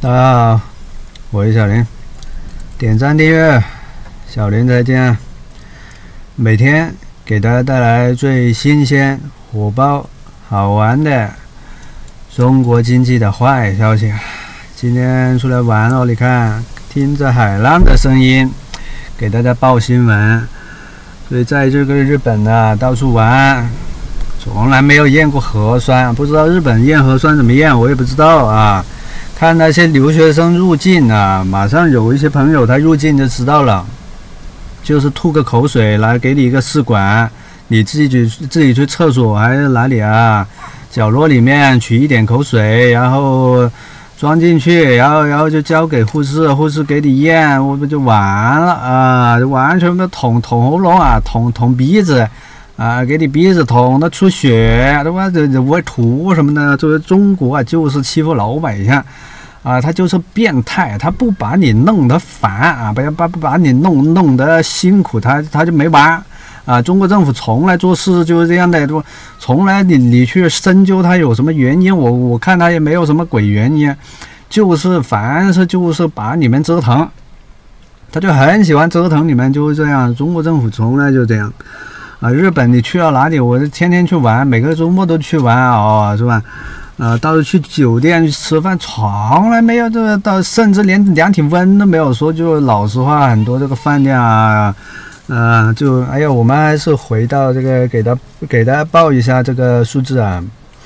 大家好，我是小林，点赞订阅，小林再见。每天给大家带来最新鲜、火爆、好玩的中国经济的坏消息。今天出来玩哦，你看，听着海浪的声音，给大家报新闻。所以在这个日本呢，到处玩，从来没有验过核酸，不知道日本验核酸怎么验，我也不知道啊。看那些留学生入境啊，马上有一些朋友他入境就知道了，就是吐个口水来给你一个试管，你自己去厕所还是哪里啊，角落里面取一点口水，然后装进去，然后就交给护士，护士给你验，我不就完了啊？完全的捅喉咙啊，捅鼻子啊，给你鼻子捅的出血，对吧？这我吐什么的，作为中国啊，就是欺负老百姓。啊，他就是变态，他不把你弄得烦啊，不把你弄得辛苦，他就没完啊！中国政府从来做事就是这样的，从来你去深究他有什么原因，我看他也没有什么鬼原因，就是凡是就是把你们折腾，他就很喜欢折腾你们，就是这样。中国政府从来就这样啊！日本你去到哪里，我天天去玩，每个周末都去玩啊，是吧？到处去酒店去吃饭，从来没有这个到，甚至连量体温都没有说。就老实话，很多这个饭店啊，就哎呀，我们还是回到这个给大家报一下这个数字啊。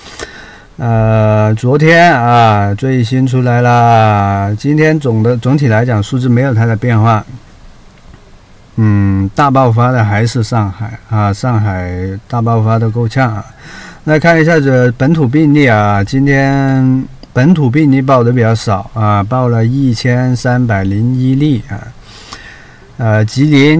昨天啊最新出来了，今天总体来讲数字没有太大变化。大爆发的还是上海啊，上海大爆发的够呛啊。来看一下这本土病例啊，今天本土病例报的比较少啊，报了1301例啊，吉林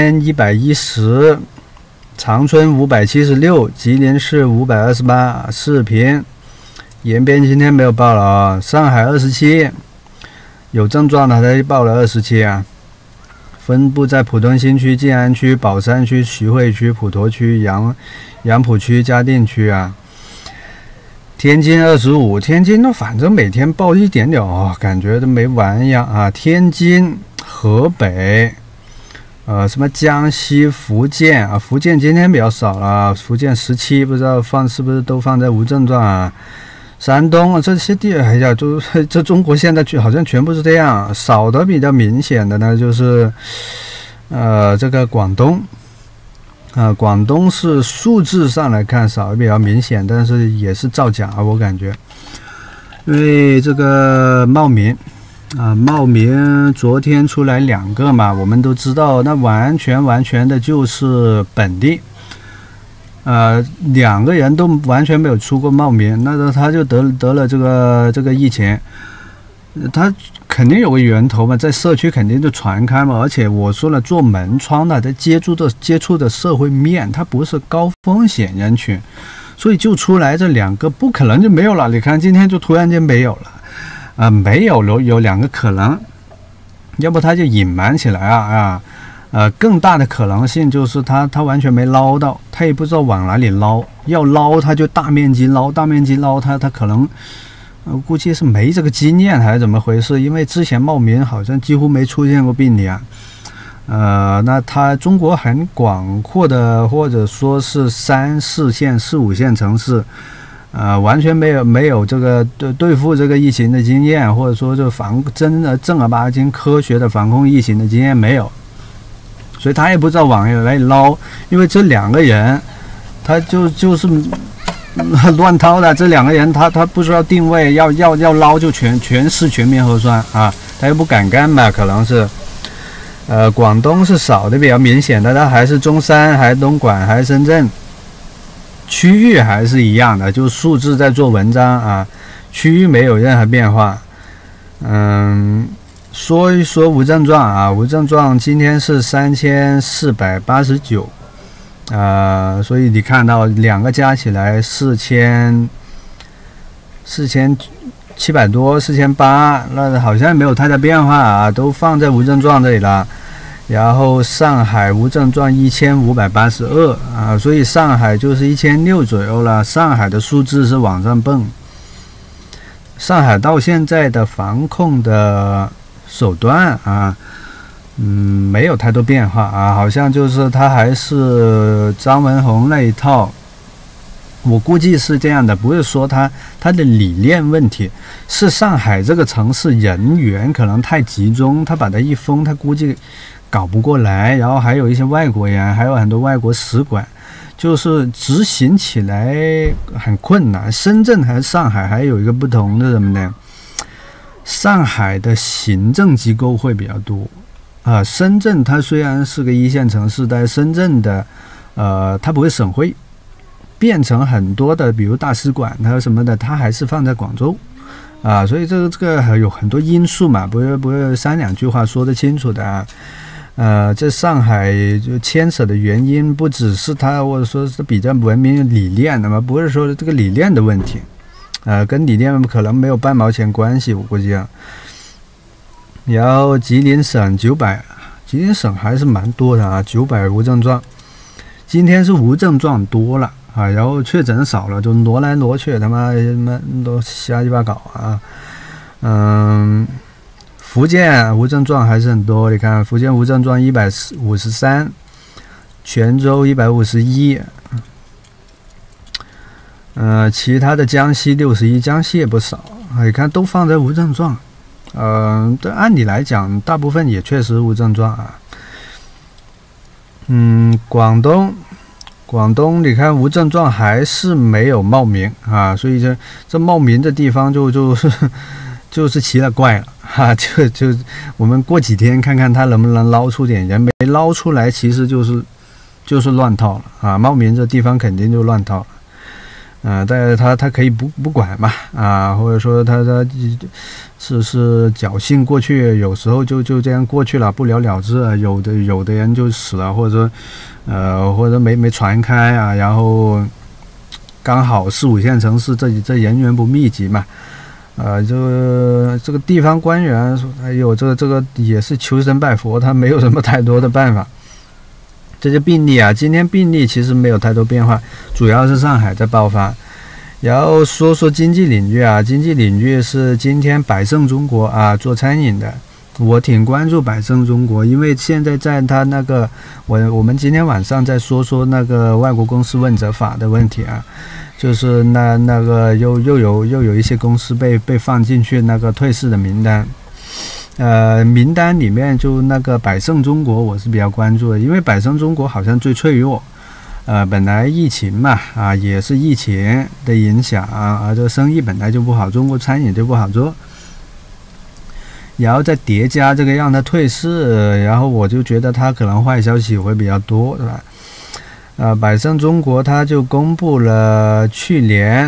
1110，长春576，吉林市528，四平，延边今天没有报了啊，上海27，有症状的他就报了27啊。分布在浦东新区、静安区、宝山区、徐汇区、普陀区、杨浦区、嘉定区啊。天津25，天津呢，反正每天报一点点哦，感觉都没完一样啊。天津、河北，什么江西、福建啊，福建今天比较少了，福建17，不知道是不是都放在无症状啊。山东这些地，哎呀，这中国现在好像全部是这样，少的比较明显的呢，就是这个广东，广东是数字上来看少的比较明显，但是也是造假，我感觉，因为这个茂名昨天出来2个嘛，我们都知道，那完全的就是本地。2个人都完全没有出过茂名，那他就得了这个疫情，他肯定有个源头嘛，在社区肯定就传开嘛，而且我说了，做门窗的，他接触的社会面，他不是高风险人群，所以就出来这2个，不可能就没有了。你看今天就突然间没有了，没有2个可能，要不他就隐瞒起来啊。更大的可能性就是他完全没捞到，他也不知道往哪里捞，要捞他就大面积捞，他可能，估计是没这个经验还是怎么回事？因为之前茂名好像几乎没出现过病例啊。那他中国很广阔的，或者说是3、4线、4、5线城市，完全没有这个对付这个疫情的经验，或者说就真的正儿八经科学的防控疫情的经验没有。所以他也不知道往哪里捞，因为这2个人，他就是乱掏的。这2个人他不知道定位，要捞就全市全民核酸啊，他又不敢干吧？可能是，广东是少的比较明显的，他还是中山，还是东莞，还是深圳，区域还是一样的，就数字在做文章啊，区域没有任何变化，说一说无症状啊，无症状今天是3489，所以你看到2个加起来4700多，4800，那好像没有太大变化啊，都放在无症状这里了。然后上海无症状1582啊，所以上海就是1600左右了，上海的数字是往上蹦。 上海到现在的防控的手段啊，没有太多变化啊，好像就是他还是张文宏那一套。我估计是这样的，不是说他的理念问题，是上海这个城市人员可能太集中，他把它一封，他估计搞不过来，然后还有一些外国人，还有很多外国使馆，就是执行起来很困难。深圳和上海还有一个不同的什么呢？上海的行政机构会比较多啊，深圳它虽然是个一线城市，但是深圳的它不会省会。变成很多的，比如大使馆它什么的，它还是放在广州啊，所以这个有很多因素嘛，不是三两句话说得清楚的啊。在上海就牵扯的原因不只是它，或者说是比较文明的理念，那么不是说这个理念的问题，跟理念可能没有半毛钱关系，我估计啊。然后吉林省900，吉林省还是蛮多的啊，900无症状，今天是无症状多了。然后确诊少了，就挪来挪去，他妈都瞎鸡巴搞啊！福建无症状还是很多，你看福建无症状153，泉州151，其他的江西61，江西也不少，你看都放在无症状，这按理来讲，大部分也确实无症状啊。广东你看无症状还是没有冒名啊，所以这冒名的地方就是奇了怪了哈，就我们过几天看看他能不能捞出点人，没捞出来其实就是乱套了啊，冒名这地方肯定就乱套了但是他可以不管嘛啊，或者说他是侥幸过去，有时候就这样过去了，不了了之啊，有的人就死了，或者说或者没传开啊，然后刚好4、5线城市这人员不密集嘛，这个地方官员说，哎呦，这个也是求神拜佛，他没有什么太多的办法。这些病例啊，今天病例其实没有太多变化，主要是上海在爆发。然后说经济领域啊，经济领域是今天百胜中国啊做餐饮的。我挺关注百胜中国，因为现在在他那个我们今天晚上再说那个外国公司问责法的问题啊，就是那个又有一些公司被放进去那个退市的名单，名单里面就那个百胜中国我是比较关注的，因为百胜中国好像最脆弱，本来疫情嘛啊也是疫情的影响啊，这生意本来就不好，中国餐饮就不好做。然后再叠加这个让它退市，然后我就觉得它可能坏消息会比较多，对吧？百胜中国它就公布了去年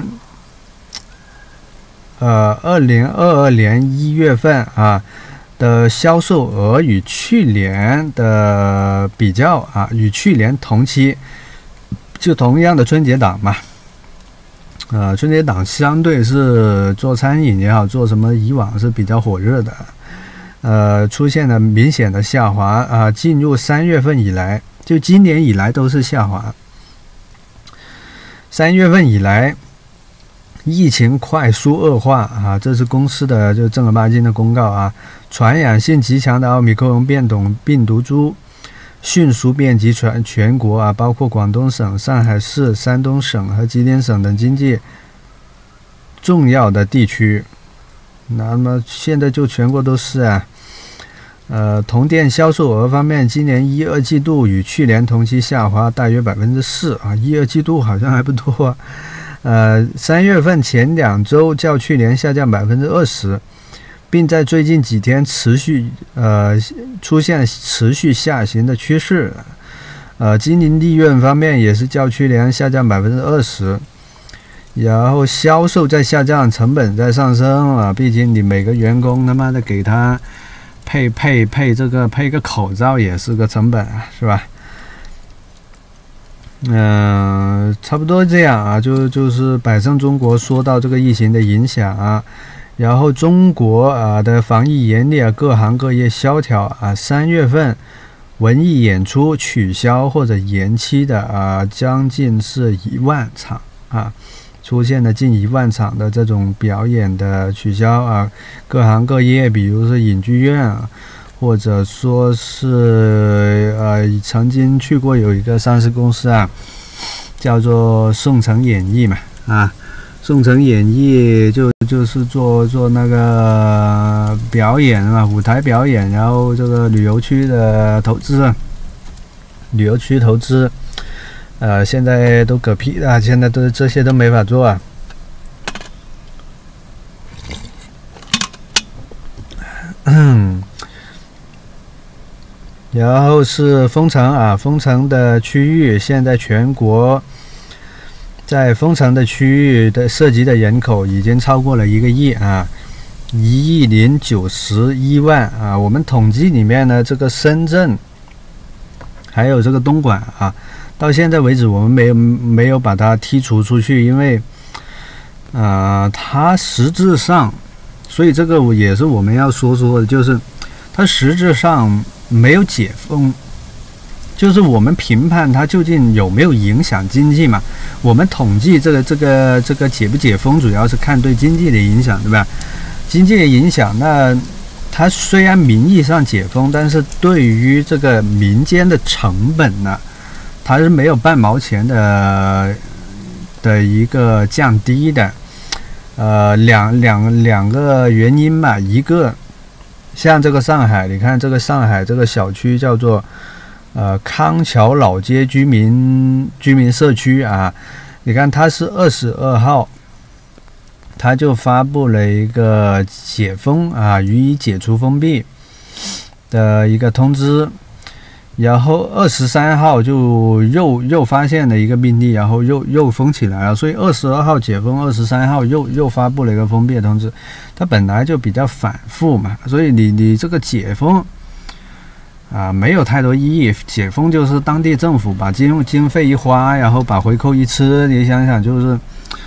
2022年1月份啊的销售额与去年的比较啊，与去年同期就同样的春节档嘛。春节档相对是做餐饮也好，做什么以往是比较火热的，出现了明显的下滑啊。进入3月份以来，就今年以来都是下滑。3月份以来，疫情快速恶化啊，这是公司的就正儿八经的公告啊。传染性极强的奥密克戎变种病毒株迅速遍及全国啊，包括广东省、上海市、山东省和吉林省等经济重要的地区。那么现在就全国都是啊。同店销售额方面，今年1、2季度与去年同期下滑大约4%啊，1、2季度好像还不多3月份前2周较去年下降20%。并在最近几天出现持续下行的趋势，经营利润方面也是较去年下降20%，然后销售在下降，成本在上升啊，毕竟你每个员工他妈的给他配个口罩也是个成本啊，是吧？差不多这样啊，就是百胜中国说到这个疫情的影响啊。然后中国的防疫严厉啊，各行各业萧条啊。3月份文艺演出取消或者延期的将近是1万场啊， 出现了近1万场的这种表演的取消啊，各行各业，比如是影剧院啊，或者说是曾经去过有一个上市公司啊，叫做宋城演艺嘛啊，宋城演艺就是做那个表演啊，舞台表演，然后这个旅游区的投资，旅游区投资。现在都嗝屁了，现在这些都没法做啊。然后是封城啊，封城的区域，现在全国在封城的区域的涉及的人口已经超过了1个亿啊，1亿091万啊。我们统计里面呢，这个深圳还有这个东莞啊。到现在为止，我们没有把它剔除出去，因为，它实质上，所以这个也是我们要说的，就是它实质上没有解封，就是我们评判它究竟有没有影响经济嘛。我们统计这个解不解封，主要是看对经济的影响，对吧？经济的影响，那它虽然名义上解封，但是对于这个民间的成本呢？它是没有半毛钱的一个降低的，两个原因嘛，一个像这个上海，你看这个上海这个小区叫做康桥老街居民社区啊，你看它是22号，它就发布了一个解封啊，予以解除封闭的一个通知。然后23号就又发现了一个病例，然后又封起来了，所以22号解封，23号又发布了一个封闭的通知。它本来就比较反复嘛，所以你这个解封啊没有太多意义。解封就是当地政府把经费一花，然后把回扣一吃，你想想就是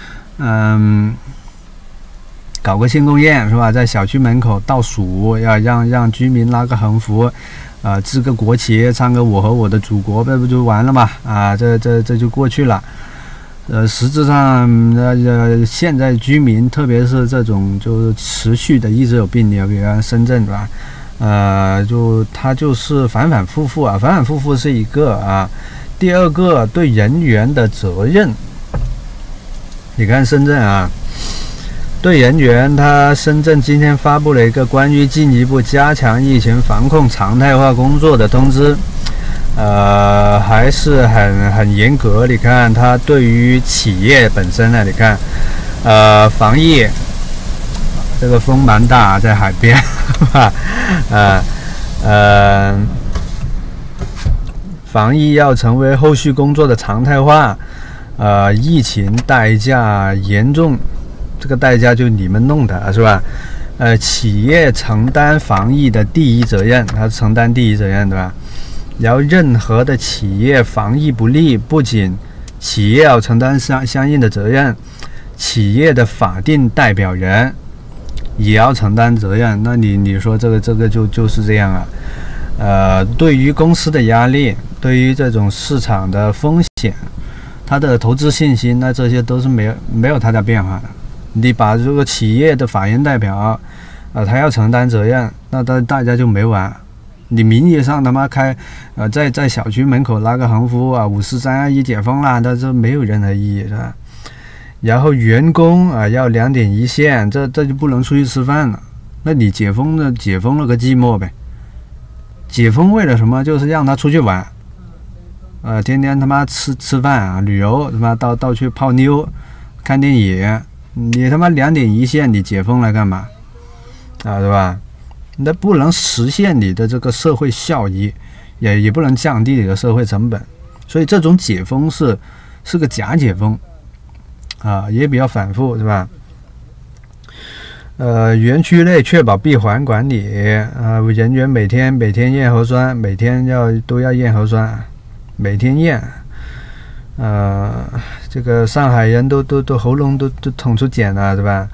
搞个庆功宴是吧？在小区门口倒数，要让居民拉个横幅。支个国旗，唱个我和我的祖国，这不就完了嘛？啊，这就过去了。实质上，现在居民，特别是这种就是持续的一直有病例，比如深圳对吧？它就是反反复复啊，反反复复是一个啊。第二个，对人员的责任，你看深圳啊。对人员，深圳今天发布了一个关于进一步加强疫情防控常态化工作的通知，还是很严格。你看，它对于企业本身呢，你看，防疫，这个风蛮大，在海边，防疫要成为后续工作的常态化，疫情代价严重。这个代价就你们弄的是吧？企业承担防疫的第一责任，它承担第一责任，对吧？然后任何的企业防疫不力，不仅企业要承担相应的责任，企业的法定代表人也要承担责任。那你说这个就是这样啊？对于公司的压力，对于这种市场的风险，它的投资信心，那这些都是没有太大变化的。你把这个企业的法人代表，他要承担责任，那大家就没完。你名义上他妈在小区门口拉个横幅啊，5321解封了，但这没有任何意义，是吧？然后员工啊要2点一线，这就不能出去吃饭了。那你解封了个寂寞呗。解封为了什么？就是让他出去玩，天天他妈吃饭啊，旅游他妈到处泡妞，看电影。你他妈2点一线，你解封来干嘛？对吧？那不能实现你的这个社会效益，也不能降低你的社会成本，所以这种解封是个假解封，也比较反复，是吧？园区内确保闭环管理，人员每天验核酸，每天都要验核酸，每天验。这个上海人都喉咙都捅出茧了，对吧？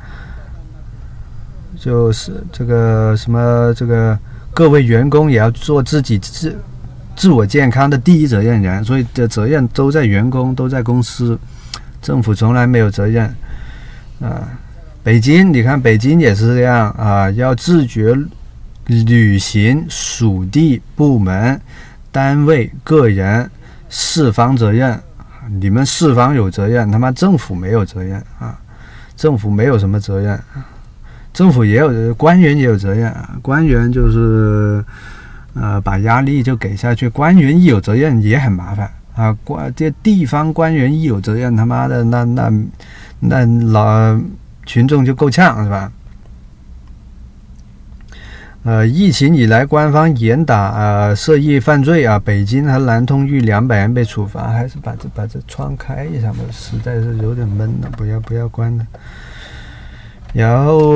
就是这个什么，这个各位员工也要做自己自我健康的第一责任人，所以的责任都在员工，都在公司。 政府从来没有责任啊。北京，你看北京也是这样啊，要自觉履行属地部门、单位、个人四方责任。你们四方有责任，他妈政府没有责任啊！政府没有什么责任，政府也有官员也有责任啊。官员就是把压力就给下去，官员一有责任也很麻烦啊。这地方官员一有责任，他妈的那老群众就够呛是吧？疫情以来，官方严打涉疫犯罪啊，北京和南通逾200人被处罚，还是把这窗开一下吧，实在是有点闷了，不要关了。然后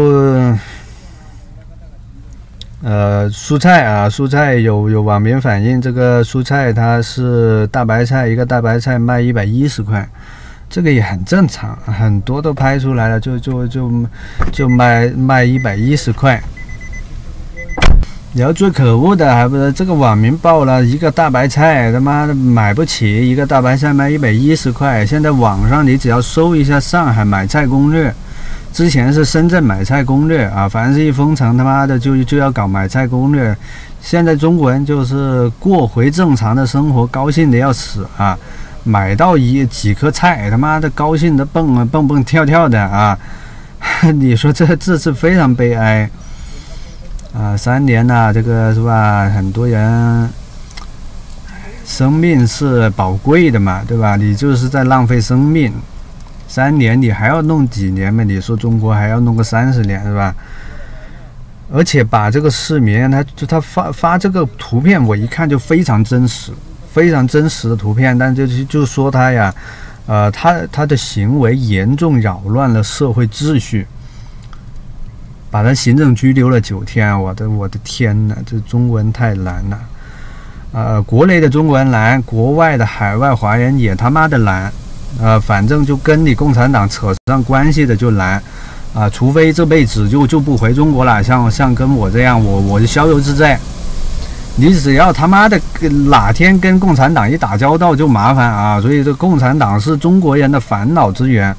蔬菜啊，蔬菜有网民反映，这个蔬菜它是大白菜，一个大白菜卖110块。这个也很正常，很多都拍出来了，就卖110块。然后最可恶的还不是这个网民报了一个大白菜，他妈的买不起，一个大白菜卖110块。现在网上你只要搜一下上海买菜攻略，之前是深圳买菜攻略啊，反正是一封城他妈的就要搞买菜攻略。现在中国人就是过回正常的生活，高兴的要死啊！买到几颗菜，他妈的高兴的蹦跳的啊！你说这是非常悲哀啊！3年呐，这个是吧？很多人生命是宝贵的嘛，对吧？你就是在浪费生命。3年你还要弄几年嘛？你说中国还要弄个30年是吧？而且把这个市民他发这个图片，我一看就非常真实。非常真实的图片，但就说他呀，他的行为严重扰乱了社会秩序，把他行政拘留了9天。我的天哪，这中文太难了。国内的中国人难，国外的海外华人也他妈的难。反正就跟你共产党扯上关系的就难除非这辈子就不回中国了，像跟我这样，我就逍遥自在。你只要他妈的哪天跟共产党一打交道就麻烦啊！所以这共产党是中国人的烦恼之源。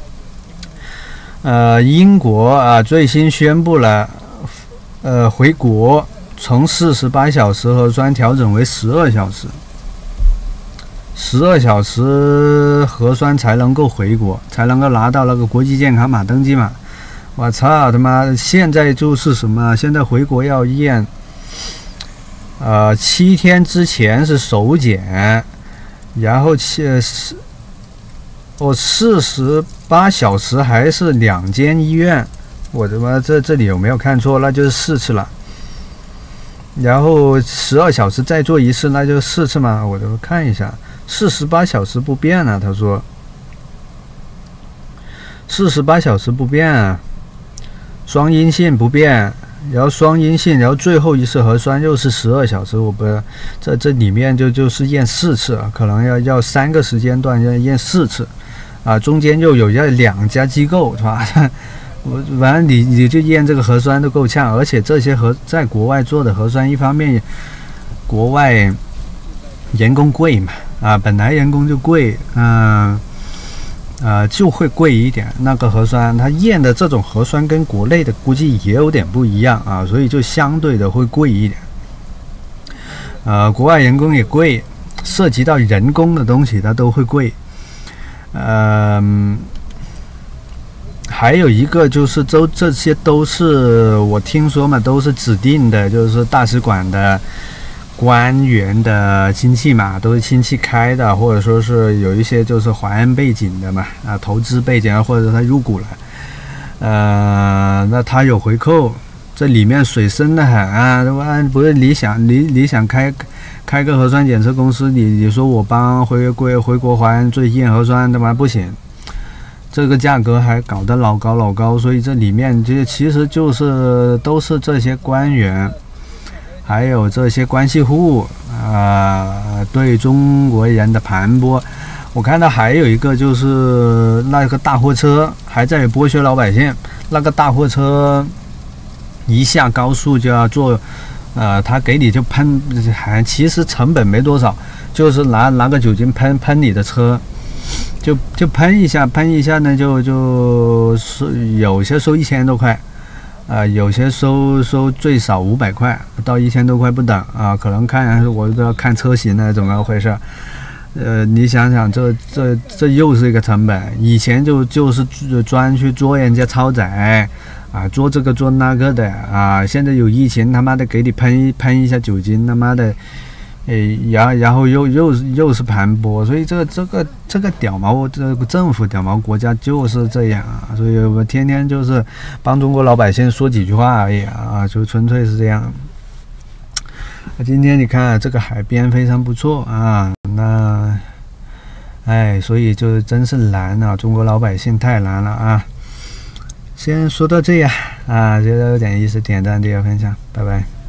英国最新宣布了，回国从48小时核酸调整为12小时，12小时核酸才能够回国，才能够拿到那个国际健康码登记码。我操他妈的！现在就是什么？现在回国要验。7天之前是首检，然后48小时还是2间医院，我他妈这里有没有看错？那就是4次了。然后12小时再做一次，那就4次嘛。我都看一下，48小时不变啊，他说48小时不变啊，双阴性不变。然后双阴性，然后最后一次核酸又是12小时，我不这里面就是验4次啊，可能要3个时间段要验4次啊，中间又有2家机构是吧？反正你就验这个核酸都够呛，而且这些在国外做的核酸，一方面国外人工贵嘛本来人工就贵就会贵一点。那个核酸，它验的这种核酸跟国内的估计也有点不一样所以就相对的会贵一点。国外人工也贵，涉及到人工的东西它都会贵。还有一个就是这些都是我听说嘛，都是指定的，就是大使馆的官员的亲戚嘛，都是亲戚开的，或者说是有一些就是华人背景的嘛投资背景或者他入股了，那他有回扣，这里面水深的很不是你想开个核酸检测公司，你说我帮回国华人做验核酸，他妈不行，这个价格还搞得老高，所以这里面其实就是都是这些官员。还有这些关系户对中国人的盘剥。我看到还有一个就是那个大货车还在剥削老百姓，那个大货车一下高速就要做他给你就喷，其实成本没多少，就是拿个酒精喷你的车就喷一下呢，就有些收1000多块，有些收最少500块到1000多块不等啊，可能我都要看车型呢，怎么回事？你想想，这又是一个成本。以前就是专去捉人家超载啊，捉这个捉那个的啊。现在有疫情，他妈的给你喷一下酒精，他妈的，然后又是盘剥，所以这个屌毛，这个政府屌毛国家就是这样啊。所以我天天就是帮中国老百姓说几句话而已啊，就纯粹是这样。今天你看这个海边非常不错啊，那，所以就真是难啊，中国老百姓太难了啊。先说到这样啊，觉得有点意思，点赞、订阅、分享，拜拜。